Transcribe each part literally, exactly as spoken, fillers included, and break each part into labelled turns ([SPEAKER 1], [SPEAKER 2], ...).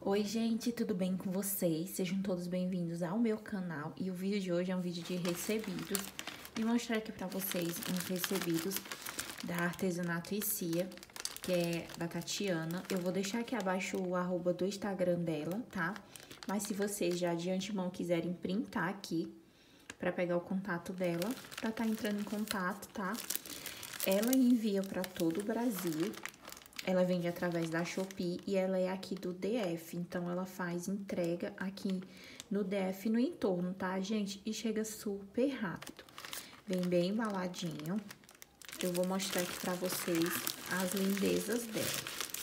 [SPEAKER 1] Oi gente, tudo bem com vocês? Sejam todos bem-vindos ao meu canal. E o vídeo de hoje é um vídeo de recebidos. E mostrar aqui pra vocês uns recebidos da Artesanato e Cia, que é da Tatiana. Eu vou deixar aqui abaixo o arroba do Instagram dela, tá? Mas se vocês já de antemão quiserem printar aqui, pra pegar o contato dela, pra tá entrando em contato, tá? Ela envia pra todo o Brasil. Ela vende através da Shopee e ela é aqui do D F, então ela faz entrega aqui no D F e no entorno, tá, gente? E chega super rápido. Vem bem embaladinho. Eu vou mostrar aqui pra vocês as lindezas dela.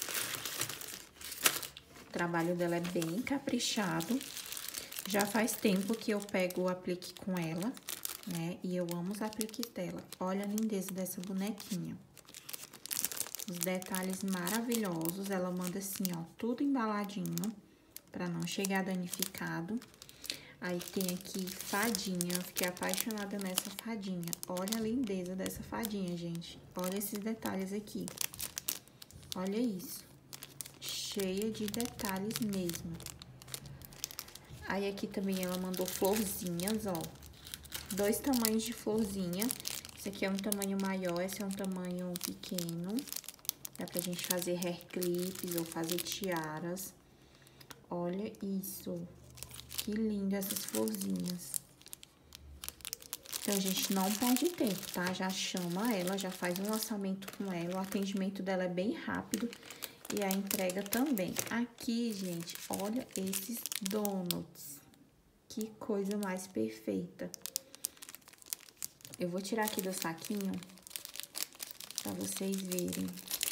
[SPEAKER 1] O trabalho dela é bem caprichado. Já faz tempo que eu pego o aplique com ela, né? E eu amo os apliques dela. Olha a lindeza dessa bonequinha. Os detalhes maravilhosos, ela manda assim, ó, tudo embaladinho, pra não chegar danificado. Aí tem aqui fadinha, eu fiquei apaixonada nessa fadinha. Olha a lindeza dessa fadinha, gente. Olha esses detalhes aqui. Olha isso. Cheia de detalhes mesmo. Aí aqui também ela mandou florzinhas, ó. Dois tamanhos de florzinha. Esse aqui é um tamanho maior, esse é um tamanho pequeno. Dá pra gente fazer hair clips ou fazer tiaras. Olha isso. Que linda essas florzinhas. Então, gente, não perde tempo, tá? Já chama ela, já faz um lançamento com ela. O atendimento dela é bem rápido e a entrega também. Aqui, gente, olha esses donuts. Que coisa mais perfeita. Eu vou tirar aqui do saquinho pra vocês verem.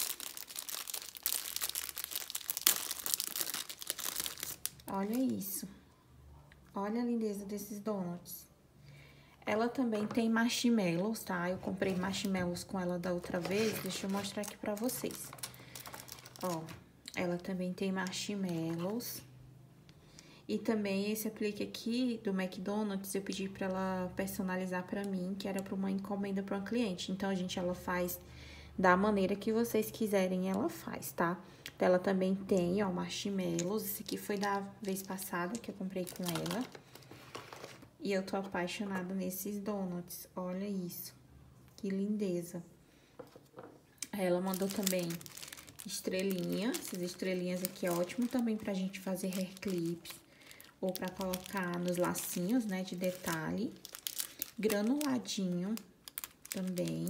[SPEAKER 1] Olha isso. Olha a lindeza desses donuts. Ela também tem marshmallows, tá? Eu comprei marshmallows com ela da outra vez. Deixa eu mostrar aqui pra vocês. Ó, ela também tem marshmallows. E também esse aplique aqui do McDonald's, eu pedi pra ela personalizar pra mim, que era pra uma encomenda pra uma cliente. Então, gente, ela faz da maneira que vocês quiserem, ela faz, tá? Ela também tem, ó, marshmallows. Esse aqui foi da vez passada que eu comprei com ela. E eu tô apaixonada nesses donuts. Olha isso. Que lindeza. Aí ela mandou também estrelinha. Essas estrelinhas aqui é ótimo também pra gente fazer hair clips. Ou pra colocar nos lacinhos, né, de detalhe. Granuladinho também.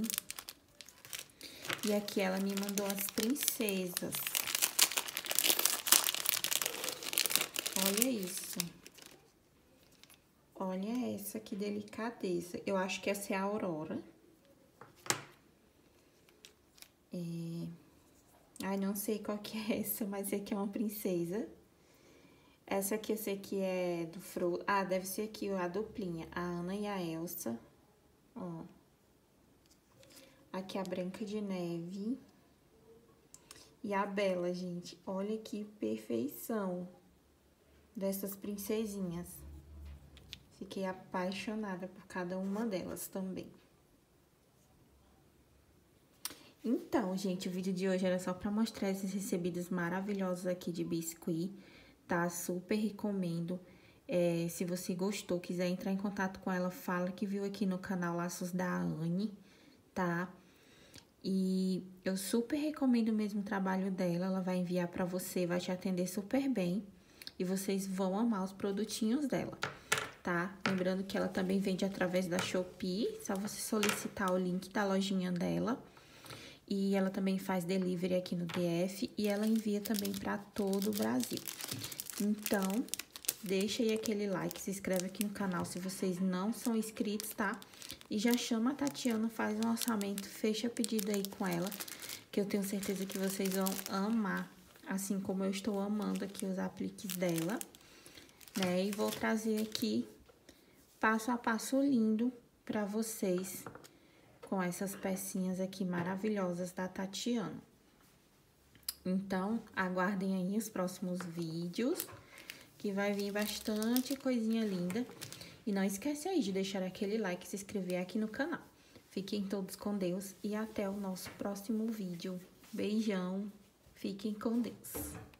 [SPEAKER 1] E aqui ela me mandou as princesas. Olha isso. Olha essa, que delicadeza. Eu acho que essa é a Aurora. É... Ai, não sei qual que é essa, mas aqui é uma princesa. Essa aqui eu sei que é do Frozen. Ah, deve ser aqui a duplinha. A Anna e a Elsa. Ó. Aqui a Branca de Neve. E a Bela, gente. Olha que perfeição dessas princesinhas. Fiquei apaixonada por cada uma delas também. Então, gente, o vídeo de hoje era só pra mostrar esses recebidos maravilhosos aqui de biscuit, tá? Super recomendo. É, se você gostou, quiser entrar em contato com ela, fala que viu aqui no canal Laços da Anne, tá? E eu super recomendo mesmo o trabalho dela, ela vai enviar pra você, vai te atender super bem. E vocês vão amar os produtinhos dela, tá? Lembrando que ela também vende através da Shopee, só você solicitar o link da lojinha dela. E ela também faz delivery aqui no D F e ela envia também pra todo o Brasil. Então, deixa aí aquele like, se inscreve aqui no canal se vocês não são inscritos, tá? E já chama a Tatiana, faz um orçamento, fecha pedido aí com ela, que eu tenho certeza que vocês vão amar, assim como eu estou amando aqui os apliques dela, né? E vou trazer aqui passo a passo lindo pra vocês com essas pecinhas aqui maravilhosas da Tatiana. Então, aguardem aí os próximos vídeos, que vai vir bastante coisinha linda. E não esquece aí de deixar aquele like e se inscrever aqui no canal. Fiquem todos com Deus e até o nosso próximo vídeo. Beijão, fiquem com Deus.